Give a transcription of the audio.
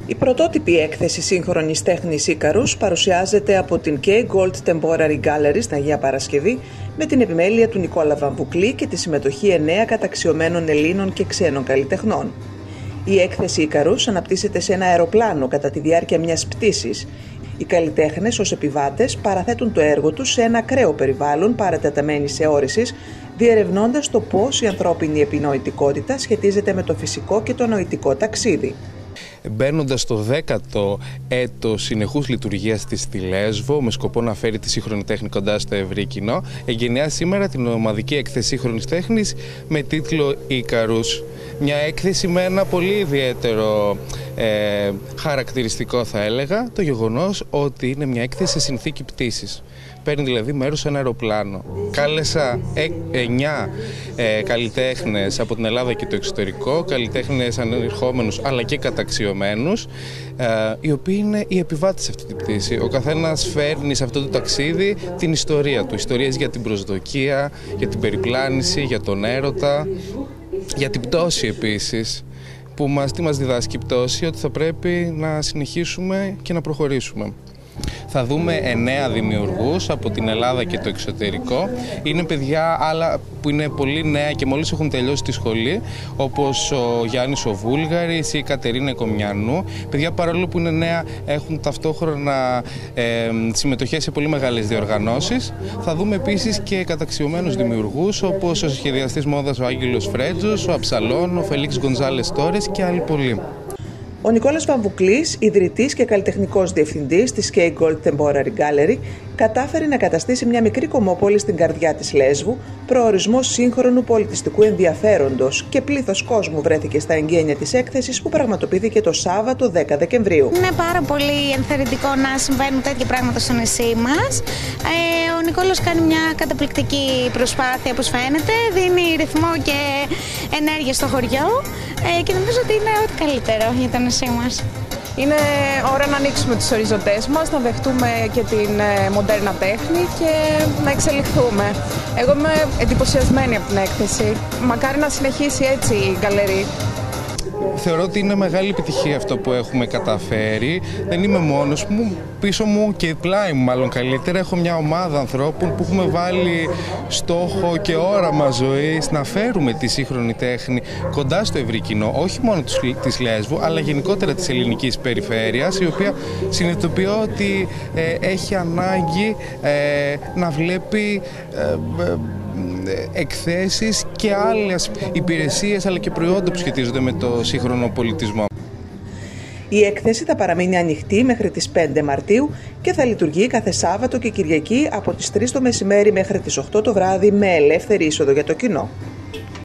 Η πρωτότυπη έκθεση σύγχρονης τέχνης Ίκαρους παρουσιάζεται από την Key Gold Temporary Gallery στην Αγία Παρασκευή με την επιμέλεια του Νικόλα Βαμβουκλή και τη συμμετοχή 9 καταξιωμένων Ελλήνων και ξένων καλλιτεχνών. Η έκθεση Ίκαρους αναπτύσσεται σε ένα αεροπλάνο κατά τη διάρκεια μιας πτήσης. Οι καλλιτέχνες ως επιβάτες παραθέτουν το έργο τους σε ένα ακραίο περιβάλλον παρατεταμένης αιώρησης, διερευνώντας το πώς η ανθρώπινη επινοητικότητα σχετίζεται με το φυσικό και το νοητικό ταξίδι. Μπαίνοντας στο 10ο έτος συνεχούς λειτουργίας της στη Λέσβο, με σκοπό να φέρει τη σύγχρονη τέχνη κοντά στο ευρύ κοινό, εγκαινιάζει σήμερα την ομαδική έκθεση σύγχρονης τέχνης με τίτλο Ίκαρους. Μια έκθεση με ένα πολύ ιδιαίτερο χαρακτηριστικό, θα έλεγα, το γεγονός ότι είναι μια έκθεση σε συνθήκη πτήσης. Παίρνει δηλαδή μέρος σε ένα αεροπλάνο. Κάλεσα 9 καλλιτέχνες από την Ελλάδα και το εξωτερικό, καλλιτέχνες ανερχόμενους αλλά και καταξιωμένους, οι οποίοι είναι οι επιβάτες σε αυτή την πτήση. Ο καθένας φέρνει σε αυτό το ταξίδι την ιστορία του. Ιστορίες για την προσδοκία, για την περιπλάνηση, για τον έρωτα, για την πτώση επίσης. Τι μας διδάσκει η πτώση? Ότι θα πρέπει να συνεχίσουμε και να προχωρήσουμε. Θα δούμε 9 δημιουργούς από την Ελλάδα και το εξωτερικό. Είναι παιδιά άλλα που είναι πολύ νέα και μόλις έχουν τελειώσει τη σχολή, όπως ο Γιάννης ο Βούλγαρης ή η Κατερίνα Κομιανού. Παιδιά, παρόλο που είναι νέα, έχουν ταυτόχρονα συμμετοχές σε πολύ μεγάλες διοργανώσεις. Θα δούμε επίσης και καταξιωμένους δημιουργούς, όπως ο σχεδιαστής μόδας ο Άγγελος Φρέτζος, ο Αψαλών, ο Φελίξ Γκονζάλες Τόρες και άλλοι πολλοί. Ο Νικόλας Βαμβουκλής, ιδρυτής και καλλιτεχνικός διευθυντής της Key Gold Temporary Gallery, κατάφερε να καταστήσει μια μικρή κομμόπολη στην καρδιά της Λέσβου, προορισμός σύγχρονου πολιτιστικού ενδιαφέροντος, και πλήθος κόσμου βρέθηκε στα εγγένεια της έκθεσης που πραγματοποιήθηκε το Σάββατο 10 Δεκεμβρίου. Είναι πάρα πολύ ενθαρρυντικό να συμβαίνουν τέτοια πράγματα στο νησί μας. Ο Νικόλας κάνει μια καταπληκτική προσπάθεια, όπως φαίνεται, δίνει ρυθμό και ενέργεια στο χωριό και νομίζω ότι είναι ό,τι καλύτερο για το νησί μας. Είναι ώρα να ανοίξουμε τους οριζοντές μας, να δεχτούμε και την μοντέρνα τέχνη και να εξελιχθούμε. Εγώ είμαι εντυπωσιασμένη από την έκθεση. Μακάρι να συνεχίσει έτσι η γκαλερί. Θεωρώ ότι είναι μεγάλη επιτυχία αυτό που έχουμε καταφέρει. Δεν είμαι μόνος μου, πίσω μου και πλάι μου μάλλον καλύτερα. Έχω μια ομάδα ανθρώπων που έχουμε βάλει στόχο και όραμα ζωής να φέρουμε τη σύγχρονη τέχνη κοντά στο ευρύ κοινό, όχι μόνο της Λέσβου, αλλά γενικότερα της ελληνικής περιφέρειας, η οποία συνειδητοποιώ ότι έχει ανάγκη να βλέπει εκθέσεις και άλλες υπηρεσίες αλλά και προϊόντα που σχετίζονται με το σύγχρονο πολιτισμό. Η έκθεση θα παραμείνει ανοιχτή μέχρι τις 5 Μαρτίου και θα λειτουργεί κάθε Σάββατο και Κυριακή από τις 3 το μεσημέρι μέχρι τις 8 το βράδυ με ελεύθερη είσοδο για το κοινό.